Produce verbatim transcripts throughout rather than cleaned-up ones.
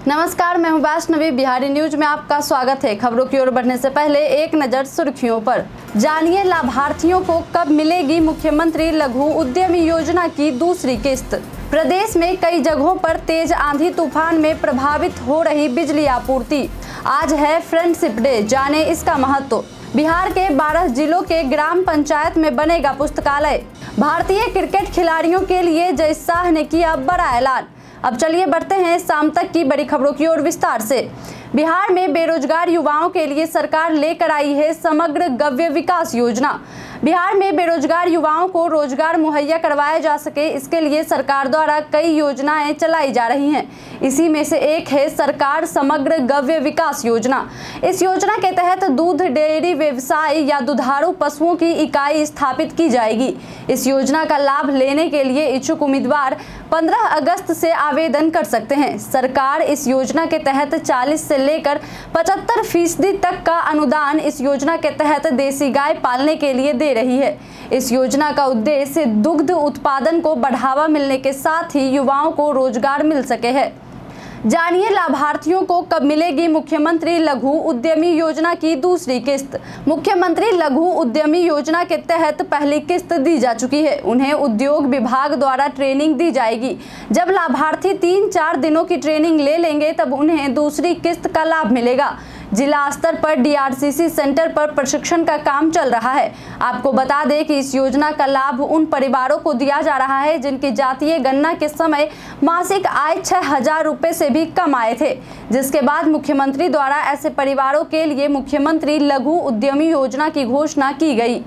नमस्कार, मैं हूं वैष्णवी। बिहारी न्यूज में आपका स्वागत है। खबरों की ओर बढ़ने से पहले एक नजर सुर्खियों पर। जानिए लाभार्थियों को कब मिलेगी मुख्यमंत्री लघु उद्यमी योजना की दूसरी किस्त। प्रदेश में कई जगहों पर तेज आंधी तूफान में प्रभावित हो रही बिजली आपूर्ति। आज है फ्रेंडशिप डे, जाने इसका महत्व। बिहार के बारह जिलों के ग्राम पंचायत में बनेगा पुस्तकालय। भारतीय क्रिकेट खिलाड़ियों के लिए जय शाह ने किया बड़ा ऐलान। अब चलिए बढ़ते हैं शाम तक की बड़ी खबरों की ओर विस्तार से। बिहार में बेरोजगार युवाओं के लिए सरकार लेकर आई है समग्र गव्य विकास योजना। बिहार में बेरोजगार युवाओं को रोजगार मुहैया करवाया जा सके, इसके लिए सरकार द्वारा कई योजनाएं चलाई जा रही हैं। इसी में से एक है सरकार समग्र गव्य विकास योजना। इस योजना के तहत दूध डेयरी व्यवसाय या दुधारू पशुओं की इकाई स्थापित की जाएगी। इस योजना का लाभ लेने के लिए इच्छुक उम्मीदवार पंद्रह अगस्त से आवेदन कर सकते हैं। सरकार इस योजना के तहत चालीस से लेकर पचहत्तर फीसदी तक का अनुदान इस योजना के तहत देसी गाय पालने के लिए दे रही है। इस योजना का उद्देश्य दुग्ध उत्पादन को बढ़ावा मिलने के साथ ही युवाओं को रोजगार मिल सके है। जानिए लाभार्थियों को कब मिलेगी मुख्यमंत्री लघु उद्यमी योजना की दूसरी किस्त। मुख्यमंत्री लघु उद्यमी योजना के तहत पहली किस्त दी जा चुकी है। उन्हें उद्योग विभाग द्वारा ट्रेनिंग दी जाएगी। जब लाभार्थी तीन चार दिनों की ट्रेनिंग ले लेंगे तब उन्हें दूसरी किस्त का लाभ मिलेगा। जिला स्तर पर D R C C centre पर प्रशिक्षण का काम चल रहा है। आपको बता दें कि इस योजना का लाभ उन परिवारों को दिया जा रहा है जिनकी जातीय गणना के समय मासिक आय छह हजार रुपए से भी कम आए थे, जिसके बाद मुख्यमंत्री द्वारा ऐसे परिवारों के लिए मुख्यमंत्री लघु उद्यमी योजना की घोषणा की गई।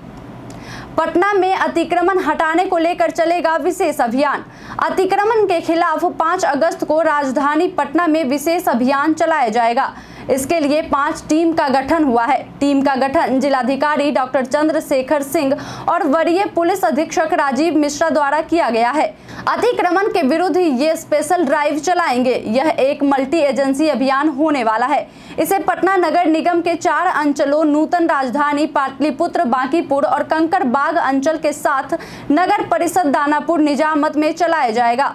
पटना में अतिक्रमण हटाने को लेकर चलेगा विशेष अभियान। अतिक्रमण के खिलाफ पाँच अगस्त को राजधानी पटना में विशेष अभियान चलाया जाएगा। इसके लिए पांच टीम का गठन हुआ है। टीम का गठन जिलाधिकारी डॉक्टर चंद्रशेखर सिंह और वरीय पुलिस अधीक्षक राजीव मिश्रा द्वारा किया गया है। अतिक्रमण के विरुद्ध ये स्पेशल ड्राइव चलाएंगे। यह एक मल्टी एजेंसी अभियान होने वाला है। इसे पटना नगर निगम के चार अंचलों नूतन राजधानी, पाटलिपुत्र, बांकीपुर और कंकड़बाग अंचल के साथ नगर परिषद दानापुर, निजामत में चलाया जाएगा।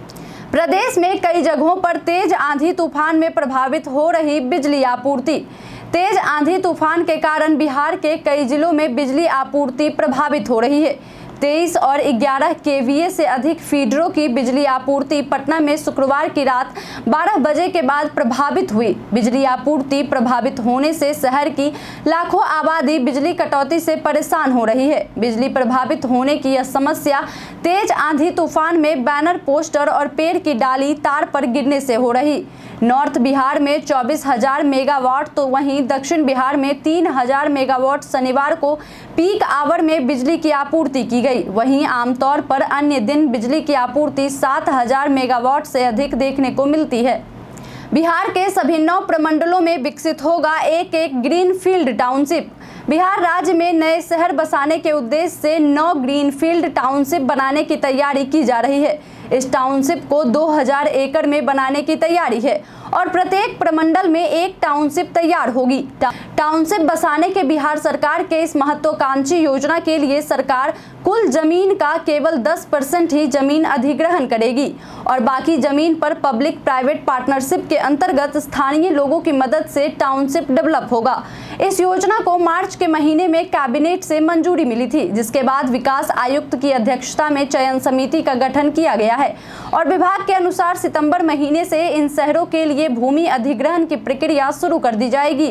प्रदेश में कई जगहों पर तेज आंधी तूफान में प्रभावित हो रही बिजली आपूर्ति। तेज आंधी तूफान के कारण बिहार के कई जिलों में बिजली आपूर्ति प्रभावित हो रही है। तेईस और ग्यारह केवीए से अधिक फीडरों की बिजली आपूर्ति पटना में शुक्रवार की रात बारह बजे के बाद प्रभावित हुई। बिजली आपूर्ति प्रभावित होने से शहर की लाखों आबादी बिजली कटौती से परेशान हो रही है। बिजली प्रभावित होने की यह समस्या तेज आंधी तूफान में बैनर, पोस्टर और पेड़ की डाली तार पर गिरने से हो रही। नॉर्थ बिहार में चौबीस हजार मेगावाट तो वहीं दक्षिण बिहार में तीन हजार मेगावाट शनिवार को पीक आवर में बिजली की आपूर्ति की गई। वहीं आमतौर पर अन्य दिन बिजली की आपूर्ति सात हजार मेगावाट से अधिक देखने को मिलती है। बिहार के सभी नौ प्रमंडलों में विकसित होगा एक एक ग्रीनफील्ड टाउनशिप। बिहार राज्य में नए शहर बसाने के उद्देश्य से नौ ग्रीनफील्ड टाउनशिप बनाने की तैयारी की जा रही है। इस टाउनशिप को दो हजार एकड़ में बनाने की तैयारी है और प्रत्येक प्रमंडल में एक टाउनशिप तैयार होगी। टाउनशिप बसाने के बिहार सरकार के इस महत्वाकांक्षी योजना के लिए सरकार कुल जमीन का केवल दस परसेंट ही जमीन अधिग्रहण करेगी और बाकी जमीन पर पब्लिक प्राइवेट पार्टनरशिप के अंतर्गत स्थानीय लोगों की मदद से टाउनशिप डेवलप होगा। इस योजना को मार्च के महीने में कैबिनेट से मंजूरी मिली थी, जिसके बाद विकास आयुक्त की अध्यक्षता में चयन समिति का गठन किया गया है और विभाग के अनुसार सितंबर महीने से इन शहरों के लिए भूमि अधिग्रहण की प्रक्रिया शुरू कर दी जाएगी।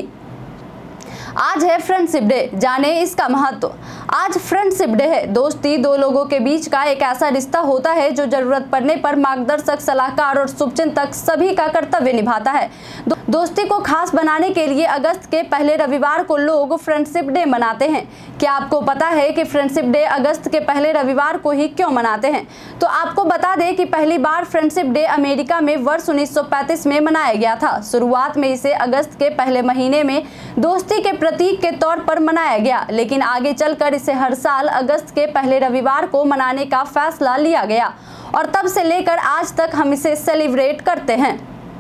आज है फ्रेंडशिप डे, जाने इसका महत्व। आज फ्रेंडशिप डे है। दोस्ती दो लोगों के बीच का एक ऐसा रिश्ता होता है जो जरूरत पड़ने पर मार्गदर्शक, सलाहकार और शुभचिंतक सभी का कर्तव्य निभाता है। दो, दोस्ती को खास बनाने के लिए अगस्त के पहले रविवार को लोग फ्रेंडशिप डे मनाते हैं। क्या आपको पता है कि फ्रेंडशिप डे अगस्त के पहले रविवार को ही क्यों मनाते हैं? तो आपको बता दें कि पहली बार फ्रेंडशिप डे अमेरिका में वर्ष उन्नीस सौ पैंतीस में मनाया गया था। शुरुआत में इसे अगस्त के पहले महीने में दोस्ती के प्रतीक के तौर पर मनाया गया, लेकिन आगे चलकर इसे हर साल अगस्त के पहले रविवार को मनाने का फैसला लिया गया और तब से लेकर आज तक हम इसे सेलिब्रेट करते हैं।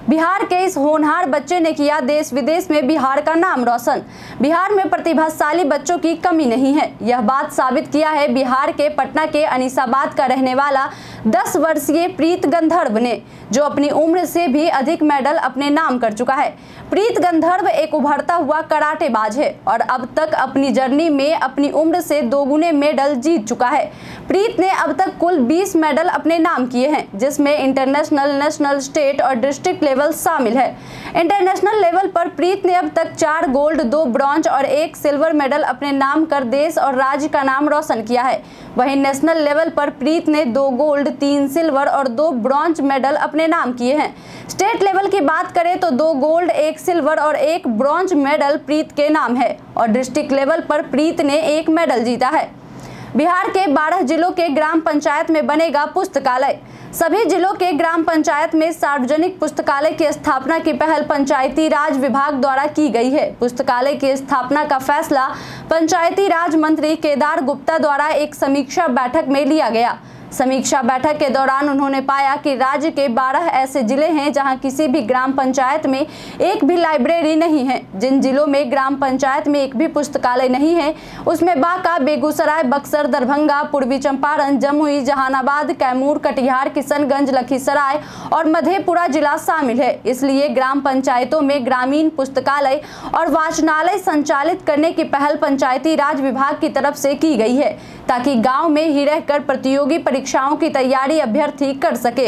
बिहार के इस होनहार बच्चे ने किया देश विदेश में बिहार का नाम रोशन। बिहार में प्रतिभाशाली बच्चों की कमी नहीं है, यह बात साबित किया है बिहार के पटना के अनीसाबाद का रहने वाला दस वर्षीय प्रीत गंधर्व ने, जो अपनी उम्र से भी अधिक मेडल अपने नाम कर चुका है। प्रीत गंधर्व एक उभरता हुआ कराटेबाज है और अब तक अपनी जर्नी में अपनी उम्र से दोगुने मेडल जीत चुका है। प्रीत ने अब तक कुल बीस मेडल अपने नाम किए हैं, जिसमें इंटरनेशनल, नेशनल, स्टेट और डिस्ट्रिक्ट लेवल शामिल है। इंटरनेशनल लेवल पर प्रीत ने अब तक चार गोल्ड, दो ब्रॉन्ज और एक सिल्वर मेडल अपने नाम कर देश और राज्य का नाम रोशन किया है। वहीं नेशनल लेवल पर प्रीत ने दो गोल्ड, तीन सिल्वर और दो ब्रॉन्ज मेडल अपने नाम किए हैं। स्टेट लेवल की बात करें तो दो गोल्ड, एक सिल्वर और एक ब्रॉन्ज मेडल प्रीत के नाम है और डिस्ट्रिक्ट लेवल पर प्रीत ने एक मेडल जीता है। बिहार के बारह जिलों के ग्राम पंचायत में बनेगा पुस्तकालय। सभी जिलों के ग्राम पंचायत में सार्वजनिक पुस्तकालय की स्थापना की पहल पंचायती राज विभाग द्वारा की गई है। पुस्तकालय की स्थापना का फैसला पंचायती राज मंत्री केदार गुप्ता द्वारा एक समीक्षा बैठक में लिया गया। समीक्षा बैठक के दौरान उन्होंने पाया कि राज्य के बारह ऐसे जिले हैं जहां किसी भी ग्राम पंचायत में एक भी लाइब्रेरी नहीं है। जिन जिलों में ग्राम पंचायत में एक भी पुस्तकालय नहीं है उसमें बांका, बेगूसराय, बक्सर, दरभंगा, पूर्वी चंपारण, जमुई, जहानाबाद, कैमूर, कटिहार, किशनगंज, लखीसराय और मधेपुरा जिला शामिल है। इसलिए ग्राम पंचायतों में ग्रामीण पुस्तकालय और वाचनालय संचालित करने की पहल पंचायती राज विभाग की तरफ से की गई है, ताकि गाँव में ही रहकर प्रतियोगी परीक्षाओं की तैयारी अभ्यर्थी कर सके।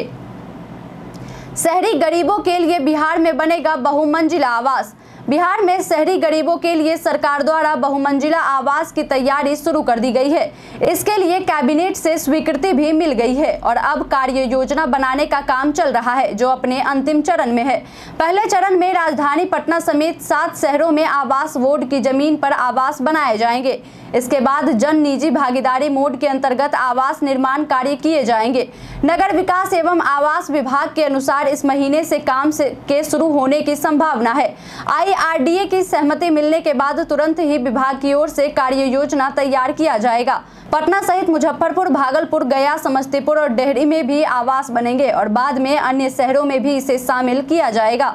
शहरी गरीबों के लिए बिहार में बनेगा बहुमंजिला आवास। बिहार में शहरी गरीबों के लिए सरकार द्वारा बहुमंजिला आवास की तैयारी शुरू कर दी गई है। इसके लिए कैबिनेट से स्वीकृति भी मिल गई है और अब कार्य योजना बनाने का काम चल रहा है, जो अपने अंतिम चरण में है। पहले चरण में राजधानी पटना समेत सात शहरों में आवास बोर्ड की जमीन पर आवास बनाए जाएंगे। इसके बाद जन निजी भागीदारी मोड के अंतर्गत आवास निर्माण कार्य किए जाएंगे। नगर विकास एवं आवास विभाग के अनुसार इस महीने से काम से के शुरू होने की संभावना है। आई आर डी ए की सहमति मिलने के बाद तुरंत ही विभाग की ओर से कार्य योजना तैयार किया जाएगा। पटना सहित मुजफ्फरपुर, भागलपुर, गया, समस्तीपुर और डेहरी में भी आवास बनेंगे और बाद में अन्य शहरों में भी इसे शामिल किया जाएगा।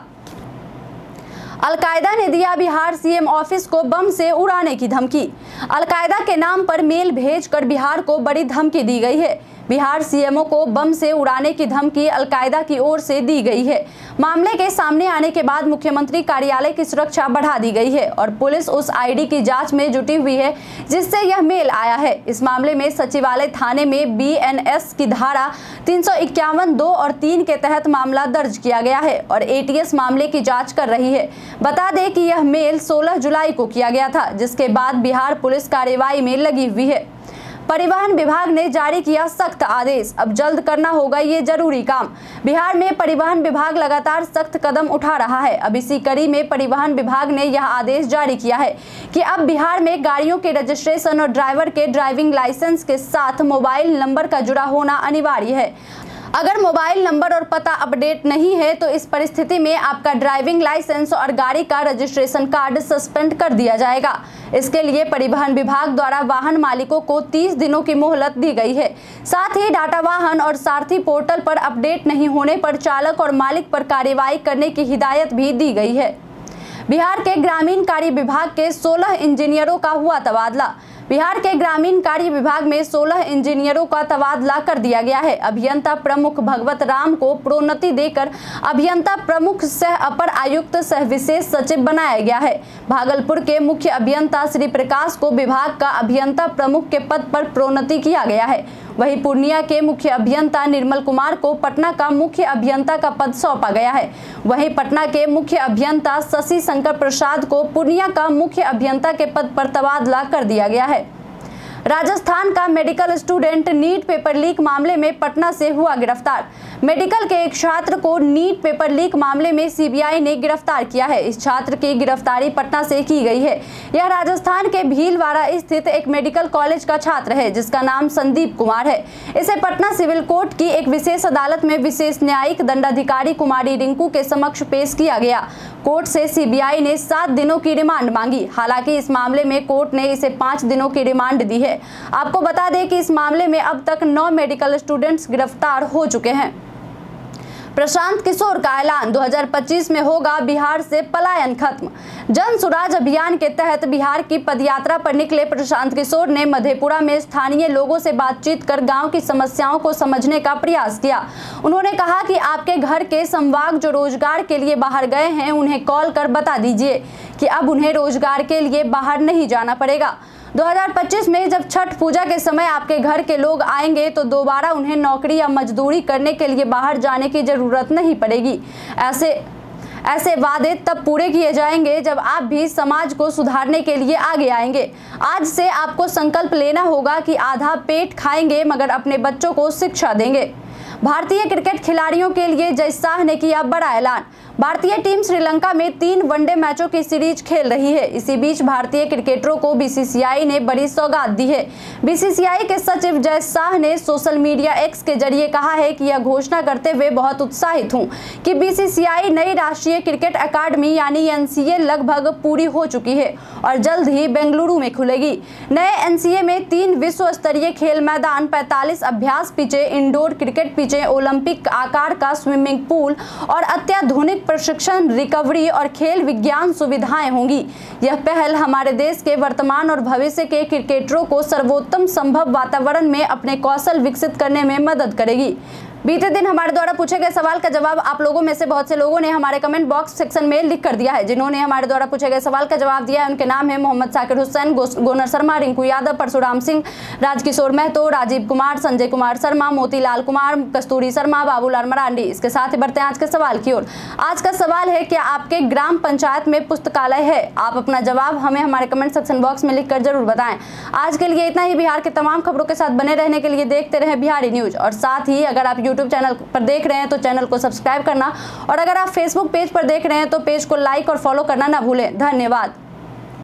अलकायदा ने दिया बिहार सीएम ऑफिस को बम से उड़ाने की धमकी। अलकायदा के नाम पर मेल भेजकर बिहार को बड़ी धमकी दी गई है। बिहार सीएमओ को बम से उड़ाने की धमकी अलकायदा की ओर से दी गई है। मामले के सामने आने के बाद मुख्यमंत्री कार्यालय की सुरक्षा बढ़ा दी गई है और पुलिस उस आईडी की जांच में जुटी हुई है जिससे यह मेल आया है। इस मामले में सचिवालय थाने में बी एन एस की धारा तीन सौ इक्यावन दो और तीन के तहत मामला दर्ज किया गया है और ए टी एस मामले की जाँच कर रही है। बता दें कि यह मेल सोलह जुलाई को किया गया था, जिसके बाद बिहार पुलिस कार्रवाई में लगी हुई है। परिवहन विभाग ने जारी किया सख्त आदेश, अब जल्द करना होगा ये जरूरी काम। बिहार में परिवहन विभाग लगातार सख्त कदम उठा रहा है। अब इसी कड़ी में परिवहन विभाग ने यह आदेश जारी किया है कि अब बिहार में गाड़ियों के रजिस्ट्रेशन और ड्राइवर के ड्राइविंग लाइसेंस के साथ मोबाइल नंबर का जुड़ा होना अनिवार्य है। अगर मोबाइल नंबर और पता अपडेट नहीं है तो इस परिस्थिति में आपका ड्राइविंग लाइसेंस और गाड़ी का रजिस्ट्रेशन कार्ड सस्पेंड कर दिया जाएगा। इसके लिए परिवहन विभाग द्वारा वाहन मालिकों को तीस दिनों की मोहलत दी गई है। साथ ही डाटा वाहन और सारथी पोर्टल पर अपडेट नहीं होने पर चालक और मालिक पर कार्रवाई करने की हिदायत भी दी गई है। बिहार के ग्रामीण कार्य विभाग के सोलह इंजीनियरों का हुआ तबादला। बिहार के ग्रामीण कार्य विभाग में सोलह इंजीनियरों का तबादला कर दिया गया है। अभियंता प्रमुख भगवत राम को प्रोन्नति देकर अभियंता प्रमुख सह अपर आयुक्त सह विशेष सचिव बनाया गया है। भागलपुर के मुख्य अभियंता श्री प्रकाश को विभाग का अभियंता प्रमुख के पद पर प्रोन्नति किया गया है। वहीं पूर्णिया के मुख्य अभियंता निर्मल कुमार को पटना का मुख्य अभियंता का पद सौंपा गया है। वहीं पटना के मुख्य अभियंता शशि शंकर प्रसाद को पूर्णिया का मुख्य अभियंता के पद पर तबादला कर दिया गया है। राजस्थान का medical student NEET paper leak मामले में पटना से हुआ गिरफ्तार। मेडिकल के एक छात्र को नीट पेपर लीक मामले में सी बी आई ने गिरफ्तार किया है। इस छात्र की गिरफ्तारी पटना से की गई है। यह राजस्थान के भीलवाड़ा स्थित एक मेडिकल कॉलेज का छात्र है जिसका नाम संदीप कुमार है। इसे पटना सिविल कोर्ट की एक विशेष अदालत में विशेष न्यायिक दंडाधिकारी कुमारी रिंकू के समक्ष पेश किया गया। कोर्ट से सी बी आई ने सात दिनों की रिमांड मांगी। हालांकि इस मामले में कोर्ट ने इसे पाँच दिनों की रिमांड दी है। आपको बता दें कि इस मामले में अब तक नौ मेडिकल स्टूडेंट्स गिरफ्तार हो चुके हैं। प्रशांत किशोर का ऐलान, दो हज़ार पच्चीस में होगा बिहार से पलायन खत्म। जन सुराज अभियान के तहत बिहार की पदयात्रा पर निकले प्रशांत किशोर ने मधेपुरा में स्थानीय लोगों से बातचीत कर गांव की समस्याओं को समझने का प्रयास किया। उन्होंने कहा कि आपके घर के संवाग जो रोजगार के लिए बाहर गए हैं उन्हें कॉल कर बता दीजिए कि अब उन्हें रोजगार के लिए बाहर नहीं जाना पड़ेगा। दो हज़ार पच्चीस में जब छठ पूजा के समय आपके घर के लोग आएंगे तो दोबारा उन्हें नौकरी या मजदूरी करने के लिए बाहर जाने की जरूरत नहीं पड़ेगी। ऐसे ऐसे वादे तब पूरे किए जाएंगे जब आप भी समाज को सुधारने के लिए आगे आएंगे। आज से आपको संकल्प लेना होगा कि आधा पेट खाएंगे मगर अपने बच्चों को शिक्षा देंगे। भारतीय क्रिकेट खिलाड़ियों के लिए जय शाह ने किया बड़ा ऐलान। भारतीय टीम श्रीलंका में तीन वनडे मैचों की सीरीज खेल रही है। इसी बीच भारतीय क्रिकेटरों को बीसीसीआई ने बड़ी सौगात दी है। बीसीसीआई के सचिव जय शाह ने सोशल मीडिया एक्स के जरिए कहा है कि यह घोषणा करते हुए बहुत उत्साहित हूं कि बीसीसीआई नई राष्ट्रीय क्रिकेट अकादमी यानी एनसीए लगभग पूरी हो चुकी है और जल्द ही बेंगलुरु में खुलेगी। नए एनसीए में तीन विश्व स्तरीय खेल मैदान, पैंतालीस अभ्यास पिचे, इंडोर क्रिकेट पिचे, ओलंपिक आकार का स्विमिंग पूल और अत्याधुनिक प्रशिक्षण, रिकवरी और खेल विज्ञान सुविधाएं होंगी। यह पहल हमारे देश के वर्तमान और भविष्य के क्रिकेटरों को सर्वोत्तम संभव वातावरण में अपने कौशल विकसित करने में मदद करेगी। बीते दिन हमारे द्वारा पूछे गए सवाल का जवाब आप लोगों में से बहुत से लोगों ने हमारे कमेंट बॉक्स सेक्शन में लिख कर दिया है। जिन्होंने हमारे द्वारा पूछे गए सवाल का जवाब दिया है उनके नाम है मोहम्मद साकिर हुसैन, गोनर शर्मा, रिंकू यादव, परशुराम सिंह, राजकिशोर महतो, राजीव कुमार, संजय कुमार शर्मा, मोतीलाल कुमार, कस्तूरी शर्मा, बाबूलाल मरांडी। इसके साथ ही बढ़ते हैं आज के सवाल की ओर। आज का सवाल है, क्या आपके ग्राम पंचायत में पुस्तकालय है? आप अपना जवाब हमें हमारे कमेंट सेक्शन बॉक्स में लिखकर जरूर बताएं। आज के लिए इतना ही। बिहार के तमाम खबरों के साथ बने रहने के लिए देखते रहें बिहारी न्यूज। और साथ ही अगर आप यूट्यूब चैनल पर देख रहे हैं तो चैनल को सब्सक्राइब करना और अगर आप फेसबुक पेज पर देख रहे हैं तो पेज को लाइक और फॉलो करना ना भूलें। धन्यवाद।